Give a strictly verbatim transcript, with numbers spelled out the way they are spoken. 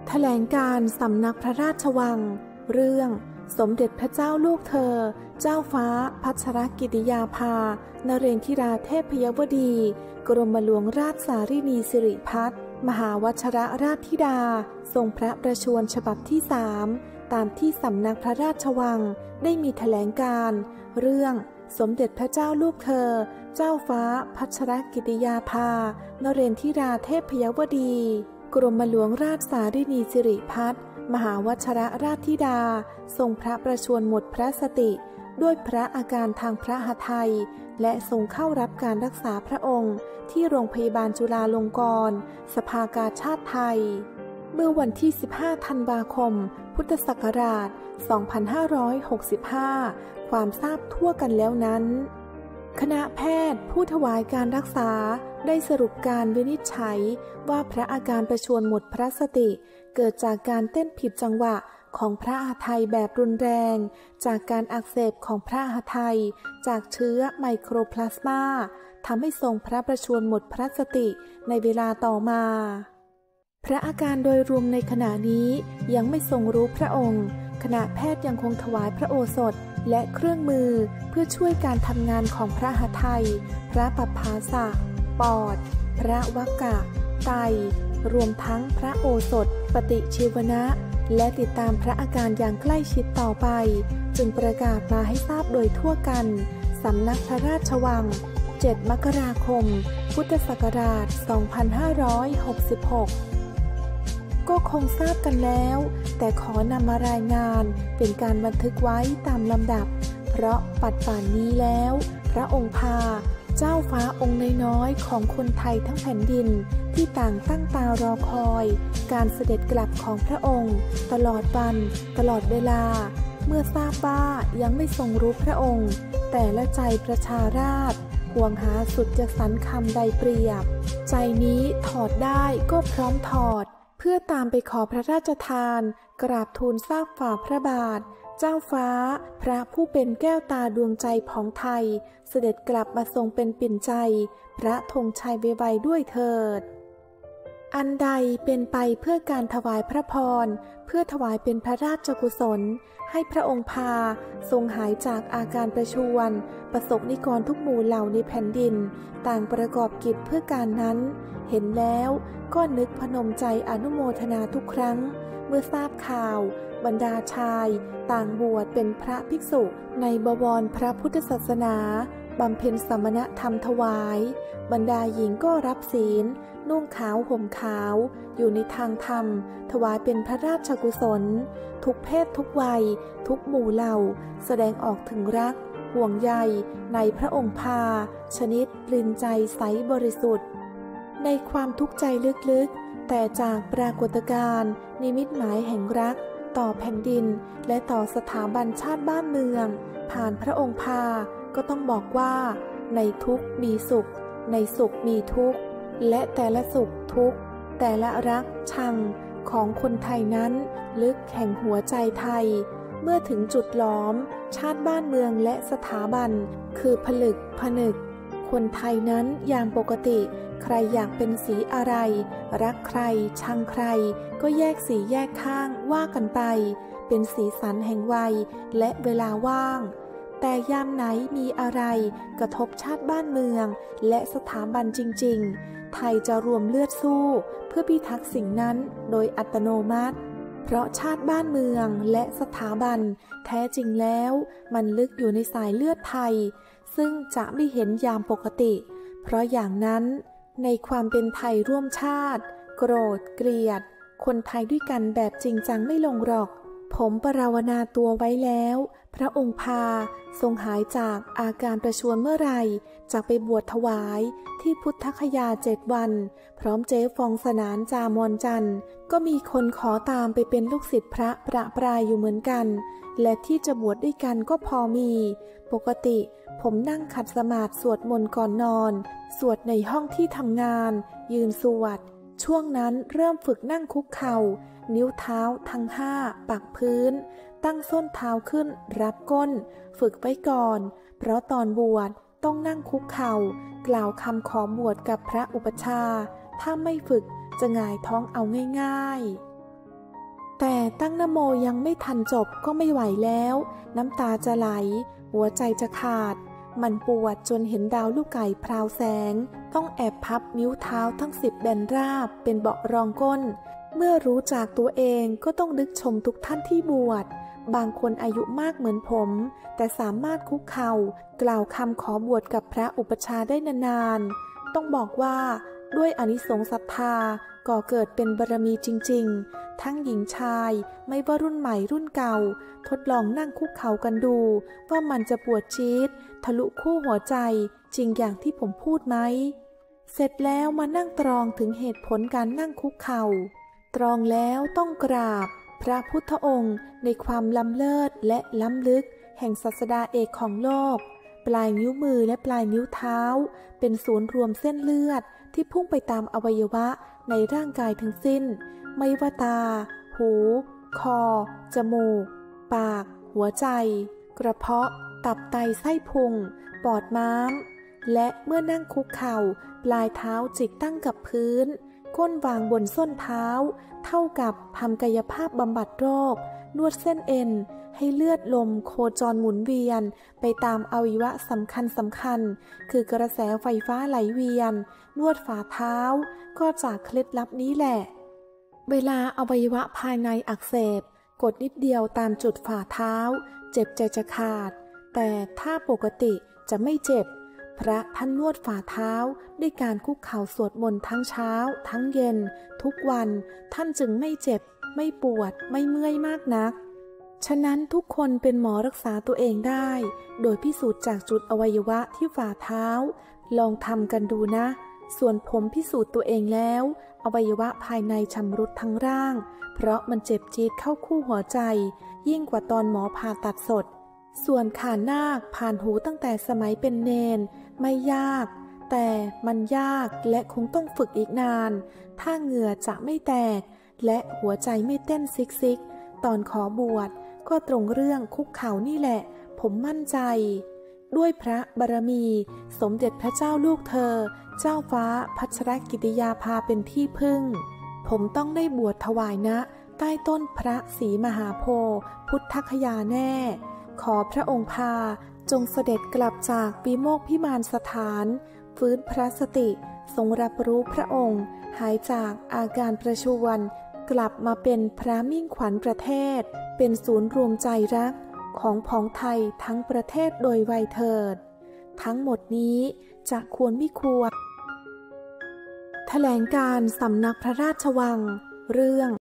แถลงการณ์สำนักพระราชวังเรื่องสมเด็จพระเจ้าลูกเธอเจ้าฟ้าพัชรกิติยาภานเรนทิราเทพยวดีกรมหลวงราชสารินีสิริพัฒน์มหาวชรราชธิดาทรงพระประชวรฉบับที่สามตามที่สำนักพระราชวังได้มีแถลงการณ์เรื่องสมเด็จพระเจ้าลูกเธอเจ้าฟ้าพัชรกิติยาภานเรนทิราเทพยวดีกรมหลวงราชสารินีสิริพัฒน์มหาวชรราชธิดาทรงพระประชวรหมดพระสติด้วยพระอาการทางพระหทัยและทรงเข้ารับการรักษาพระองค์ที่โรงพยาบาลจุฬาลงกรณ์สภากาชาดไทยเมื่อวันที่สิบห้าธันวาคมพุทธศักราชสองพันห้าร้อยหกสิบห้าความทราบทั่วกันแล้วนั้นคณะแพทย์ผู้ถวายการรักษาได้สรุปการวินิจฉัยว่าพระอาการประชวรหมดพระสติเกิดจากการเต้นผิดจังหวะของพระหทัยแบบรุนแรงจากการอักเสบของพระหทัยจากเชื้อไมโครพลาสมาทำให้ทรงพระประชวรหมดพระสติในเวลาต่อมาพระอาการโดยรวมในขณะนี้ยังไม่ทรงรู้พระองค์คณะแพทย์ยังคงถวายพระโอสถและเครื่องมือเพื่อช่วยการทำงานของพระหทัยพระปัปภาสะปอดพระวกะไตรวมทั้งพระโอสถปฏิชีวนะและติดตามพระอาการอย่างใกล้ชิดต่อไปจึงประกาศมาให้ทราบโดยทั่วกันสำนักพระราชวังเจ็ดมกราคมพุทธศักราชสองพันห้าร้อยหกสิบหกก็คงทราบกันแล้วแต่ขอนำมารายงานเป็นการบันทึกไว้ตามลำดับเพราะปัจจุบันนี้แล้วพระองค์พาเจ้าฟ้าองค์น้อยๆของคนไทยทั้งแผ่นดินที่ต่างตั้งตารอคอยการเสด็จกลับของพระองค์ตลอดวันตลอดเวลาเมื่อทราบว่ายังไม่ทรงรู้พระองค์แต่ละใจประชาราษฎร์ห่วงหาสุดจะสรรคำใดเปรียบใจนี้ถอดได้ก็พร้อมถอดเพื่อตามไปขอพระราชทานกราบทูลทราบฝ่าพระบาทเจ้าฟ้าพระผู้เป็นแก้วตาดวงใจของไทยเสด็จกลับมาทรงเป็นปิ่นใจพระธงชัยไวๆด้วยเถิดอันใดเป็นไปเพื่อการถวายพระพรเพื่อถวายเป็นพระราชกุศลให้พระองค์พาทรงหายจากอาการประชวรประสบนิกรทุกหมู่เหล่าในแผ่นดินต่างประกอบกิจเพื่อการนั้นเห็นแล้วก็นึกพนมใจอนุโมทนาทุกครั้งเมื่อทราบข่าวบรรดาชายต่างบวชเป็นพระภิกษุในบวรพระพุทธศาสนาบำเพ็ญสมณธรรมถวายบรรดาหญิงก็รับศีลนุ่งขาวห่มขาวอยู่ในทางธรรมถวายเป็นพระราชกุศลทุกเพศทุกวัยทุกหมู่เหล่าแสดงออกถึงรักห่วงใยในพระองค์พาชนิดรินใจใสบริสุทธิ์ในความทุกข์ใจลึกๆแต่จากปรากฏการณ์นิมิตหมายแห่งรักต่อแผ่นดินและต่อสถาบันชาติบ้านเมืองผ่านพระองค์พาก็ต้องบอกว่าในทุกข์มีสุขในสุขมีทุกข์และแต่ละสุขทุกข์แต่ละรักชังของคนไทยนั้นลึกแห่งหัวใจไทยเมื่อถึงจุดหลอมชาติบ้านเมืองและสถาบันคือผลึกผนึกคนไทยนั้นอย่างปกติใครอยากเป็นสีอะไรรักใครชังใครก็แยกสีแยกข้างว่ากันไปเป็นสีสันแห่งวัยและเวลาว่างแต่ยามไหนมีอะไรกระทบชาติบ้านเมืองและสถาบันจริงๆไทยจะรวมเลือดสู้เพื่อพิทักษ์สิ่งนั้นโดยอัตโนมัติเพราะชาติบ้านเมืองและสถาบันแท้จริงแล้วมันลึกอยู่ในสายเลือดไทยซึ่งจะไม่เห็นยามปกติเพราะอย่างนั้นในความเป็นไทยร่วมชาติโกรธเกลียดคนไทยด้วยกันแบบจริงจังไม่ลงหรอกผมปรารถนาตัวไว้แล้วพระองค์พาทรงหายจากอาการประชวรเมื่อไรจากไปบวชถวายที่พุทธคยาเจ็ดวันพร้อมเจ๊ฟองสนานจามอนจันทร์ก็มีคนขอตามไปเป็นลูกศิษย์พระประปรายอยู่เหมือนกันและที่จะบวชด้วยกันก็พอมีปกติผมนั่งขัดสมาธิสวดมนต์ก่อนนอนสวดในห้องที่ทำงานยืนสวดช่วงนั้นเริ่มฝึกนั่งคุกเข่านิ้วเท้าทั้งห้าปักพื้นตั้งส้นเท้าขึ้นรับก้นฝึกไว้ก่อนเพราะตอนบวชต้องนั่งคุกเข่ากล่าวคำขอบวชกับพระอุปัชฌาย์ถ้าไม่ฝึกจะหงายท้องเอาง่ายๆแต่ตั้งนโมยังไม่ทันจบก็ไม่ไหวแล้วน้ำตาจะไหลหัวใจจะขาดมันปวดจนเห็นดาวลูกไก่พราวแสงต้องแอบพับนิ้วเท้าทั้งสิบแบนราบเป็นเบาะรองก้นเมื่อรู้จากตัวเองก็ต้องนึกชมทุกท่านที่บวชบางคนอายุมากเหมือนผมแต่สามารถคุกเข่ากล่าวคำขอบวชกับพระอุปัชฌาย์ได้นานๆต้องบอกว่าด้วยอานิสงส์ศรัทธาก่อเกิดเป็นบารมีจริงๆทั้งหญิงชายไม่ว่ารุ่นใหม่รุ่นเก่าทดลองนั่งคุกเข่ากันดูว่ามันจะปวดจี๊ดทะลุคู่หัวใจจริงอย่างที่ผมพูดไหมเสร็จแล้วมานั่งตรองถึงเหตุผลการนั่งคุกเข่าตรองแล้วต้องกราบพระพุทธองค์ในความล้ำเลิศและล้ำลึกแห่งศาสดาเอกของโลกปลายนิ้วมือและปลายนิ้วเท้าเป็นศูนย์รวมเส้นเลือดที่พุ่งไปตามอวัยวะในร่างกายทั้งสิ้นไม่ว่าตาหูคอจมูกปากหัวใจกระเพาะตับไตไส้พุงปอดม้ามและเมื่อนั่งคุกเข่าปลายเท้าจิกตั้งกับพื้นก้นวางบนส้นเท้าเท่ากับทำกายภาพบำบัดโรคนวดเส้นเอ็นให้เลือดลมโคจรหมุนเวียนไปตามอวัยวะสำคัญสำคัญคือกระแสไฟฟ้าไหลเวียนนวดฝ่าเท้าก็จากเคล็ดลับนี้แหละเวลาอวัยวะภายในอักเสบกดนิดเดียวตามจุดฝ่าเท้าเจ็บใจจะขาดแต่ถ้าปกติจะไม่เจ็บพระท่านนวดฝ่าเท้าด้วยการคุกเข่าสวดมนต์ทั้งเช้าทั้งเย็นทุกวันท่านจึงไม่เจ็บไม่ปวดไม่เมื่อยมากนักฉะนั้นทุกคนเป็นหมอรักษาตัวเองได้โดยพิสูจน์จากจุดอวัยวะที่ฝ่าเท้าลองทำกันดูนะส่วนผมพิสูจน์ตัวเองแล้วอวัยวะภายในชำรุดทั้งร่างเพราะมันเจ็บจี๊ดเข้าคู่หัวใจยิ่งกว่าตอนหมอผ่าตัดสดส่วนขานาคผ่านหูตั้งแต่สมัยเป็นเนนไม่ยากแต่มันยากและคงต้องฝึกอีกนานถ้าเหงื่อจะไม่แตกและหัวใจไม่เต้นซิกซิกตอนขอบวชก็ตรงเรื่องคุกเข่านี่แหละผมมั่นใจด้วยพระบารมีสมเด็จพระเจ้าลูกเธอเจ้าฟ้าพัชรกิติยาภาเป็นที่พึ่งผมต้องได้บวชถวายณใต้ต้นพระศรีมหาโพธิ์พุทธคยาแน่ขอพระองค์พาจงเสด็จกลับจากวิโมกข์พิมานสถานฟื้นพระสติทรงรับรู้พระองค์หายจากอาการประชวรกลับมาเป็นพระมิ่งขวัญประเทศเป็นศูนย์รวมใจรักของผองไทยทั้งประเทศโดยไวยเถิดทั้งหมดนี้จะควรมิควรแถลงการสำนักพระราชวังเรื่อง